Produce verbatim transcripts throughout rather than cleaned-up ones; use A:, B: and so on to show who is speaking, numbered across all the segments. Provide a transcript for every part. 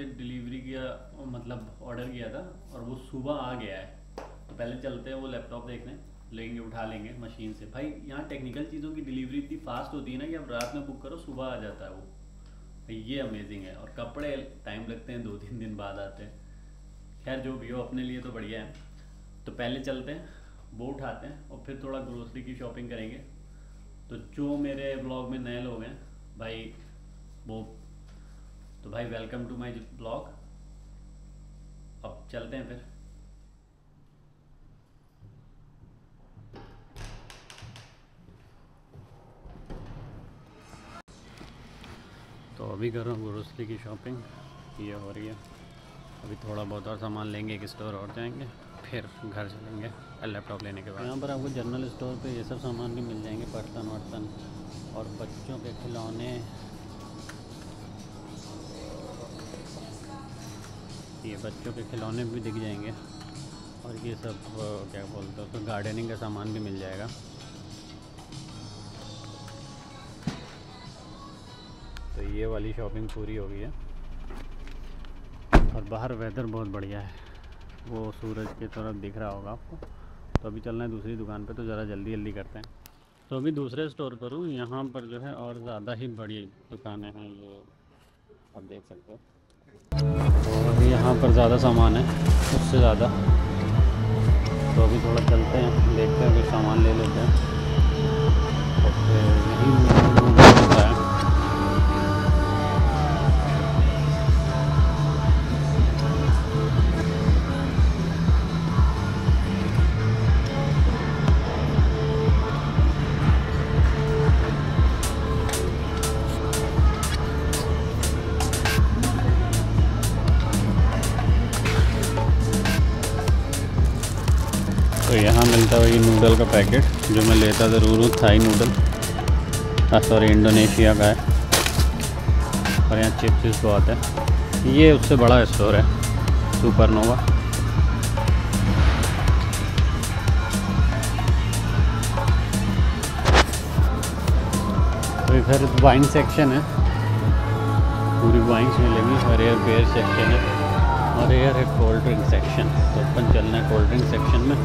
A: Delivery किया, मतलब order किया था और वो सुबह आ गया है। तो पहले चलते हैं वो लैपटॉप देखने, लेंगे, उठा लेंगे मशीन से। भाई यहाँ टेक्निकल चीज़ों की डिलीवरी इतनी फास्ट होती है ना कि अब रात में बुक करो सुबह आ जाता है वो। भाई ये अमेजिंग है। और कपड़े टाइम लगते हैं, दो तीन दिन बाद आते हैं। खैर जो भी हो, अपने लिए तो बढ़िया है। तो पहले चलते हैं, वो उठाते हैं और फिर थोड़ा ग्रोसरी की शॉपिंग करेंगे। तो जो मेरे ब्लॉग में नए लोग हैं भाई, वो तो भाई वेलकम टू माय ब्लॉग। अब चलते हैं फिर। तो अभी कर रहा हूँ ग्रोसरी की शॉपिंग, ये हो रही है। अभी थोड़ा बहुत और सामान लेंगे, एक स्टोर और जाएंगे, फिर घर चलेंगे लैपटॉप लेने के बाद। यहाँ पर आपको जनरल स्टोर पे ये सब सामान भी मिल जाएंगे, बर्तन वर्तन और बच्चों के खिलौने। ये बच्चों के खिलौने भी दिख जाएंगे और ये सब क्या बोलते हैं उसको, गार्डनिंग का सामान भी मिल जाएगा। तो ये वाली शॉपिंग पूरी हो गई है और बाहर वेदर बहुत बढ़िया है, वो सूरज की तरफ दिख रहा होगा आपको। तो अभी चलना है दूसरी दुकान पे, तो ज़रा जल्दी जल्दी करते हैं। तो अभी दूसरे स्टोर पर हूँ, यहाँ पर जो है और ज़्यादा ही बड़ी दुकानें हैं, ये आप देख सकते हो। तो अभी यहाँ पर ज़्यादा सामान है उससे ज़्यादा। तो अभी थोड़ा चलते हैं, देखते हैं, कुछ सामान ले लेते हैं और फिर यहीं होता है। तो यहाँ मिलता है वही नूडल का पैकेट जो मैं लेता ज़रूर हूँ, थाई नूडल, हाँ सॉरी इंडोनेशिया का है। और यहाँ चिप्स बहुत है। ये उससे बड़ा स्टोर है, सुपरनोवा। तो इधर वाइन सेक्शन है, पूरी वाइन्स मिलेंगी और एयर बेयर सेक्शन है और एयर है कोल्ड ड्रिंक सेक्शन। तो अपन चलना है कोल्ड ड्रिंक सेक्शन में।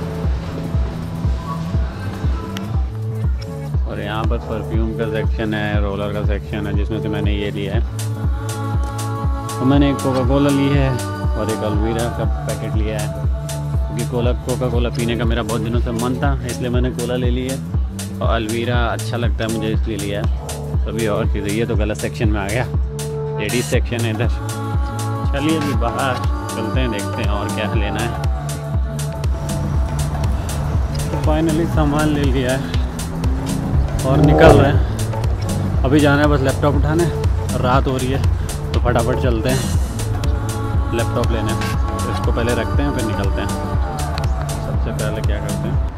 A: और यहाँ पर परफ्यूम का सेक्शन है, रोलर का सेक्शन है, जिसमें से मैंने ये लिया है। तो मैंने एक कोका कोला ली है और एक अल्वीरा का पैकेट लिया है, क्योंकि कोला कोका कोला पीने का मेरा बहुत दिनों से मन था, इसलिए मैंने कोला ले ली है। और अल्वीरा अच्छा लगता है मुझे, इसलिए लिया है। तो अभी और चीज़ें, ये तो गलत सेक्शन में आ गया, लेडीज़ सेक्शन है इधर। चलिए अभी बाहर चलते हैं, देखते हैं और क्या लेना है। तो फाइनली सामान ले लिया है और निकल रहे हैं। अभी जाना है बस लैपटॉप उठाने, रात हो रही है तो फटाफट चलते हैं लैपटॉप लेने। तो इसको पहले रखते हैं फिर निकलते हैं। सबसे पहले क्या करते हैं,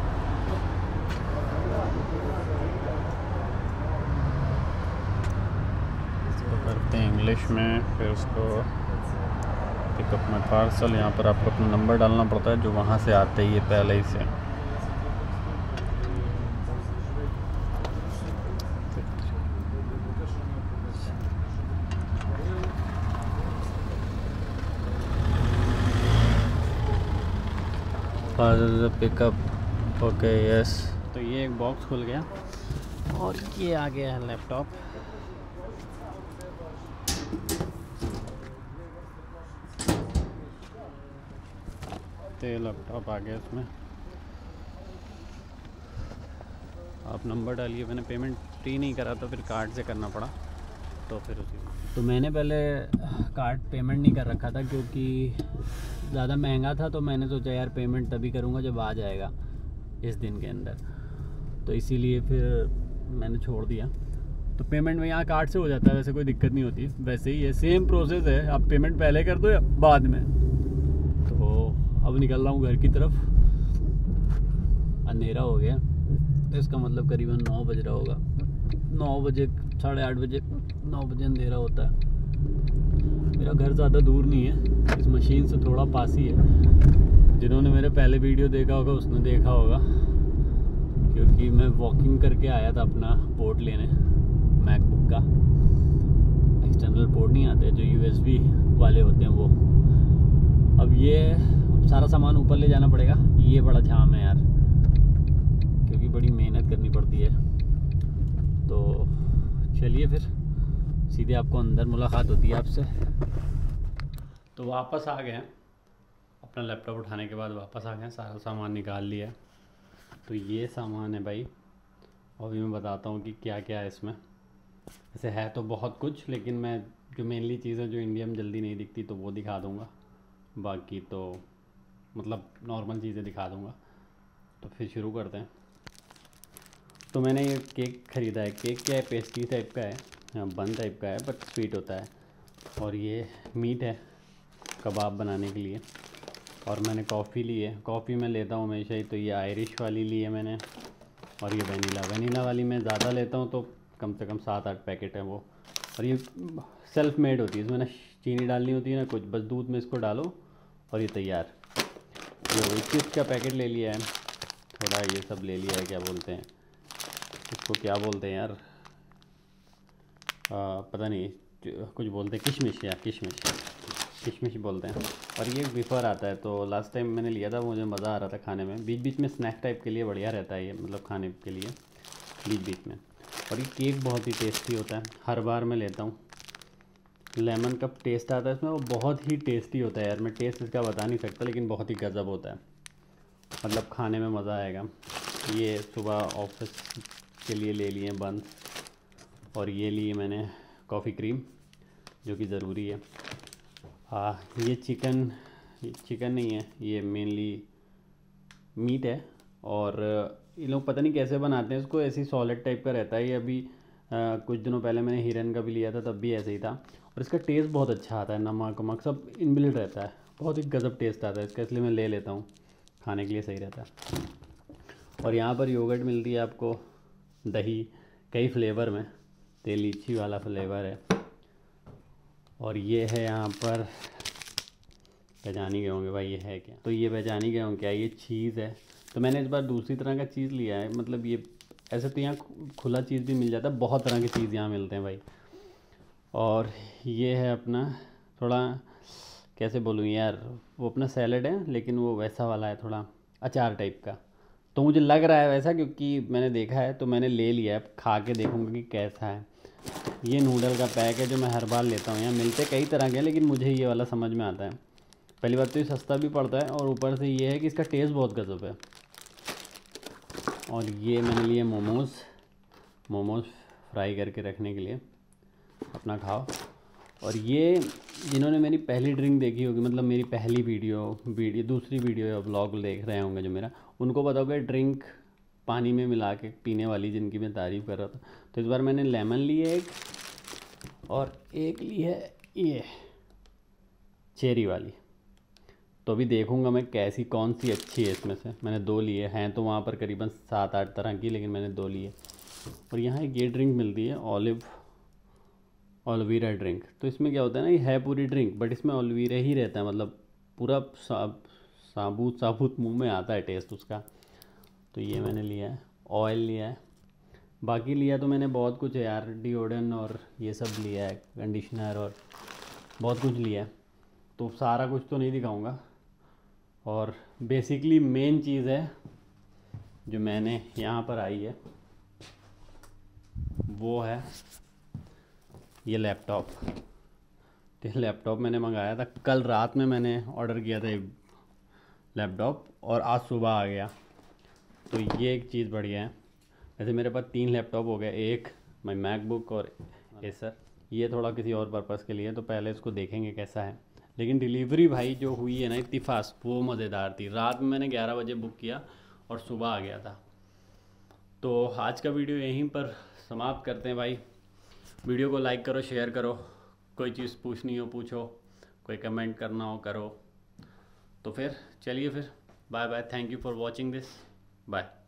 A: इसको करते हैं इंग्लिश में, फिर उसको पिकअप में पार्सल। यहाँ पर आपको अपना नंबर डालना पड़ता है जो वहाँ से आते ही है पहले ही से। Pickup okay yes. तो ये एक बॉक्स खुल गया और ये आ गया है लैपटॉप। तो लैपटॉप आ गया, इसमें आप नंबर डालिए। मैंने पेमेंट ही नहीं करा तो फिर कार्ड से करना पड़ा, तो फिर उसी तो मैंने पहले कार्ड पेमेंट नहीं कर रखा था क्योंकि ज़्यादा महंगा था। तो मैंने सोचा यार पेमेंट तभी करूँगा जब आ जाएगा इस दिन के अंदर, तो इसीलिए फिर मैंने छोड़ दिया। तो पेमेंट में यहाँ कार्ड से हो जाता है, वैसे कोई दिक्कत नहीं होती। वैसे ही ये सेम प्रोसेस है, आप पेमेंट पहले कर दो या बाद में। तो अब निकल रहा हूँ घर की तरफ, अंधेरा हो गया, तो इसका मतलब करीबन नौ बज रहा होगा। नौ बजे साढ़े आठ बजे नौ बजे अंधेरा होता है। मेरा घर ज़्यादा दूर नहीं है, इस मशीन से थोड़ा पास ही है। जिन्होंने मेरे पहले वीडियो देखा होगा उसने देखा होगा, क्योंकि मैं वॉकिंग करके आया था अपना पोर्ट लेने, मैकबुक का एक्सटर्नल पोर्ट नहीं आते जो यूएसबी वाले होते हैं वो। अब ये सारा सामान ऊपर ले जाना पड़ेगा, ये बड़ा झाम है यार, क्योंकि बड़ी मेहनत करनी पड़ती है। तो चलिए फिर सीधे आपको अंदर मुलाकात होती है आपसे। तो वापस आ गए हैं, अपना लैपटॉप उठाने के बाद वापस आ गए, सारा सामान निकाल लिया है। तो ये सामान है भाई, अभी मैं बताता हूँ कि क्या क्या है इसमें। ऐसे है तो बहुत कुछ, लेकिन मैं जो मेनली चीज़ें जो इंडिया में जल्दी नहीं दिखती तो वो दिखा दूँगा, बाकी तो मतलब नॉर्मल चीज़ें दिखा दूँगा। तो फिर शुरू करते हैं। तो मैंने ये केक ख़रीदा है। केक क्या है, पेस्ट्री टाइप का है, हाँ बन टाइप का है, बट स्वीट होता है। और ये मीट है कबाब बनाने के लिए। और मैंने कॉफ़ी ली है, कॉफ़ी मैं लेता हूँ हमेशा ही, तो ये आयरिश वाली ली है मैंने। और ये वनीला वनीला वाली मैं ज़्यादा लेता हूँ, तो कम से कम सात आठ पैकेट है वो। और ये सेल्फ मेड होती है, इसमें ना चीनी डालनी होती है ना कुछ, बस दूध में इसको डालो और ये तैयार। ये इक्कीस का पैकेट ले लिया है, थोड़ा ये सब ले लिया है, क्या बोलते हैं इसको, क्या बोलते हैं यार, आ, पता नहीं कुछ बोलते हैं, किशमिश या किशमिश किशमिश बोलते हैं। और ये वेफर आता है, तो लास्ट टाइम मैंने लिया था, मुझे मज़ा आ रहा था खाने में, बीच बीच में स्नैक टाइप के लिए बढ़िया रहता है ये, मतलब खाने के लिए बीच बीच में। और ये केक बहुत ही टेस्टी होता है, हर बार मैं लेता हूँ। लेमन का टेस्ट आता है इसमें, वो बहुत ही टेस्टी होता है यार, मैं टेस्ट इसका बता नहीं सकता, लेकिन बहुत ही गज़ब होता है, मतलब खाने में मज़ा आएगा। ये सुबह ऑफिस के लिए ले लिए बंद। और ये लिए मैंने कॉफ़ी क्रीम, जो कि ज़रूरी है। हाँ ये चिकन चिकन नहीं है, ये मेनली मीट है। और ये लोग पता नहीं कैसे बनाते हैं इसको, ऐसी सॉलिड टाइप का रहता है ये। अभी आ, कुछ दिनों पहले मैंने हिरन का भी लिया था, तब भी ऐसे ही था। और इसका टेस्ट बहुत अच्छा आता है, नमक वमक सब इनबिल्ट रहता है, बहुत ही गज़ब टेस्ट आता है इसका, इसलिए मैं ले लेता हूँ, खाने के लिए सही रहता है। और यहाँ पर योगर्ट मिलती है आपको, दही कई फ्लेवर में, तो लीची वाला फ्लेवर है। और ये है यहाँ पर, पहचान ही गए होंगे भाई ये है क्या, तो ये पहचान ही गए होंगे क्या, ये चीज़ है। तो मैंने इस बार दूसरी तरह का चीज़ लिया है, मतलब ये ऐसे तो यहाँ खुला चीज़ भी मिल जाता है, बहुत तरह के चीज़ यहाँ मिलते हैं भाई। और ये है अपना, थोड़ा कैसे बोलूँ यार, वो अपना सैलड है, लेकिन वो वैसा वाला है, थोड़ा अचार टाइप का। तो मुझे लग रहा है वैसा, क्योंकि मैंने देखा है तो मैंने ले लिया है, खा के देखूँगा कि कैसा है। ये नूडल का पैक है जो मैं हर बार लेता हूँ, यहाँ मिलते कई तरह के हैं, लेकिन मुझे ये वाला समझ में आता है। पहली बात तो ये सस्ता भी पड़ता है, और ऊपर से ये है कि इसका टेस्ट बहुत गज़ब है। और ये मैंने लिए मोमोज़ मोमोज़ फ्राई करके रखने के लिए, अपना खाओ। और ये जिन्होंने मेरी पहली ड्रिंक देखी होगी, मतलब मेरी पहली वीडियो वीडियो दूसरी वीडियो या व्लॉग देख रहे होंगे जो मेरा, उनको पता होगा ड्रिंक पानी में मिला के पीने वाली, जिनकी मैं तारीफ़ कर रहा था। तो इस बार मैंने लेमन ली है एक, और एक ली है ये चेरी वाली। तो अभी देखूंगा मैं कैसी कौन सी अच्छी है इसमें से। मैंने दो लिए हैं, तो वहाँ पर करीबन सात आठ तरह की, लेकिन मैंने दो लिए। और यहाँ एक ये ड्रिंक मिलती है, ऑलिव ऑलवीरा ड्रिंक। तो इसमें क्या होता है ना, ये है पूरी ड्रिंक, बट इसमें ऑलवीरा ही रहता है, मतलब पूरा साब साबुत साबुत मुंह में आता है टेस्ट उसका। तो ये मैंने लिया है। ऑयल लिया है, बाकी लिया तो मैंने बहुत कुछ है यार, डिओडन और ये सब लिया है, कंडीशनर और बहुत कुछ लिया है, तो सारा कुछ तो नहीं दिखाऊंगा। और बेसिकली मेन चीज़ है जो मैंने यहाँ पर आई है, वो है ये लैपटॉप। तो लैपटॉप मैंने मंगाया था कल रात में, मैंने ऑर्डर किया था लैपटॉप, और आज सुबह आ गया। तो ये एक चीज़ बढ़िया है। वैसे मेरे पास तीन लैपटॉप हो गए, एक माई मैकबुक और एसर, ये थोड़ा किसी और पर्पज़ के लिए, तो पहले इसको देखेंगे कैसा है। लेकिन डिलीवरी भाई जो हुई है ना इतनी फास्ट, वो मज़ेदार थी। रात में मैंने ग्यारह बजे बुक किया और सुबह आ गया था। तो आज का वीडियो यहीं पर समाप्त करते हैं भाई। वीडियो को लाइक करो, शेयर करो, कोई चीज़ पूछनी हो पूछो, कोई कमेंट करना हो करो। तो फिर चलिए फिर, bye bye, thank you for watching this, bye.